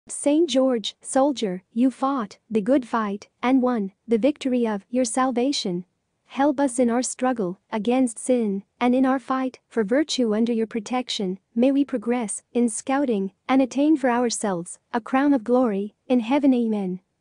Saint George, soldier, you fought the good fight and won the victory of your salvation. Help us in our struggle against sin and in our fight for virtue under your protection. May we progress in scouting and attain for ourselves a crown of glory in heaven. Amen.